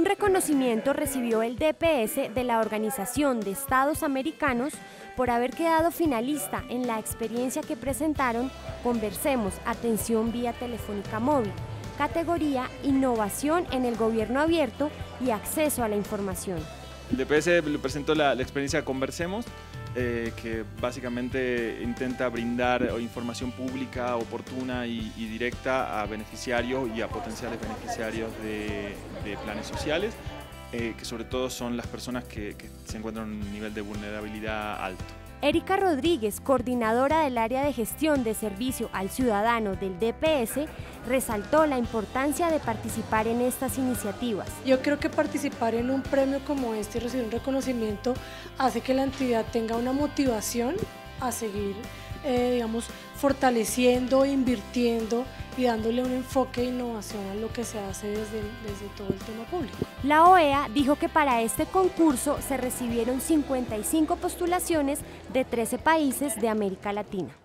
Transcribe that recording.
Un reconocimiento recibió el DPS de la Organización de Estados Americanos por haber quedado finalista en la experiencia que presentaron Conversemos, atención vía telefónica móvil, categoría Innovación en el Gobierno Abierto y Acceso a la Información. El DPS presentó la experiencia Conversemos, que básicamente intenta brindar información pública, oportuna y directa a beneficiarios y a potenciales beneficiarios de planes sociales, que sobre todo son las personas que se encuentran en un nivel de vulnerabilidad alto. Erika Rodríguez, coordinadora del área de gestión de servicio al ciudadano del DPS, resaltó la importancia de participar en estas iniciativas. Yo creo que participar en un premio como este y recibir un reconocimiento hace que la entidad tenga una motivación a seguir, fortaleciendo, invirtiendo y dándole un enfoque de innovación a lo que se hace desde todo el tema público. La OEA dijo que para este concurso se recibieron 55 postulaciones de 13 países de América Latina.